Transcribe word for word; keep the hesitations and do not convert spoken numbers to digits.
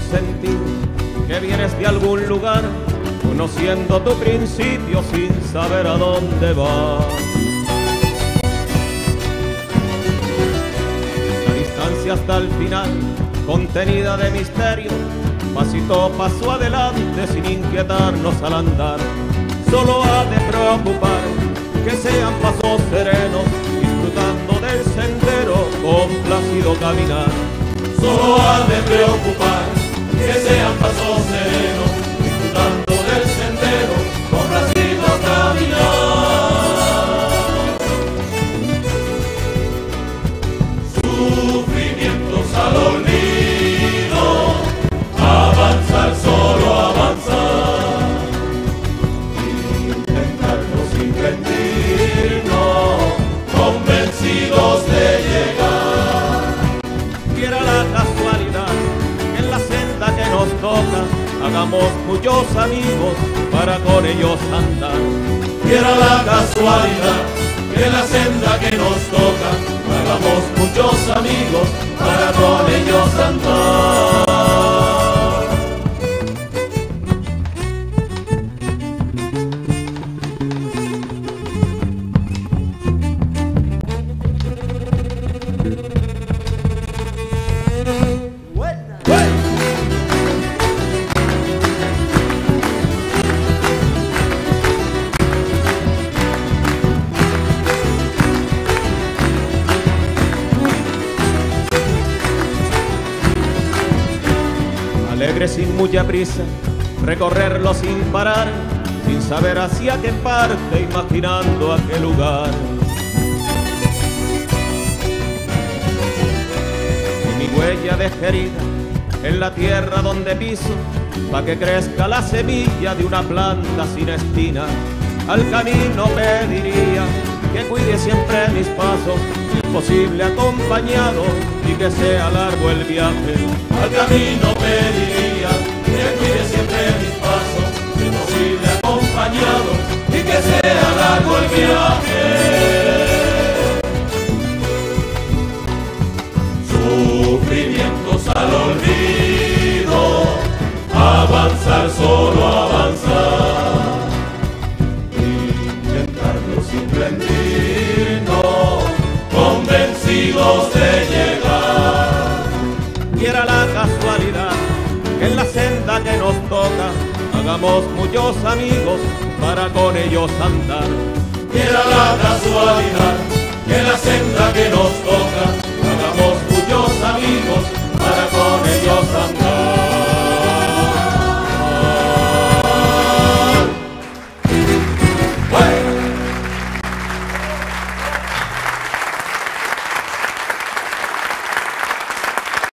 sentir que vienes de algún lugar, conociendo tu principio sin saber a dónde vas. La distancia hasta el final, contenida de misterio, pasito paso adelante sin inquietarnos al andar. Solo ha de preocupar que sean pasos serenos, disfrutando del sendero con plácido caminar. Solo ha de preocupar que sean pasos serenos, disfrutando del sendero con plácido caminar. Sufrimientos al olvido, avanzar, solo avanzar, intentarlo sin rendirnos, convencidos de llegar. Quiera la casualidad que en la senda que nos toca hagamos muchos amigos para con ellos andar. Quiera la casualidad que en la senda que nos toca hagamos muchos amigos para con ellos andar. Alegre sin mucha prisa, recorrerlo sin parar, sin saber hacia qué parte, imaginando a qué lugar. Y mi huella desquerida en la tierra donde piso, pa' que crezca la semilla de una planta sin espina. Al camino pediría que cuide siempre mis pasos, imposible acompañado, y que sea largo el viaje. Al camino pediría que cuide siempre mis pasos, imposible acompañado, y que sea largo el viaje. Sufrimientos al olvido, avanzar, solo avanzar, intentarlo sin rendirnos, convencidos de llegar. Quiera la casualidad que en la senda que nos toca hagamos muchos amigos para con ellos andar. Quiera la casualidad que en la senda que nos toca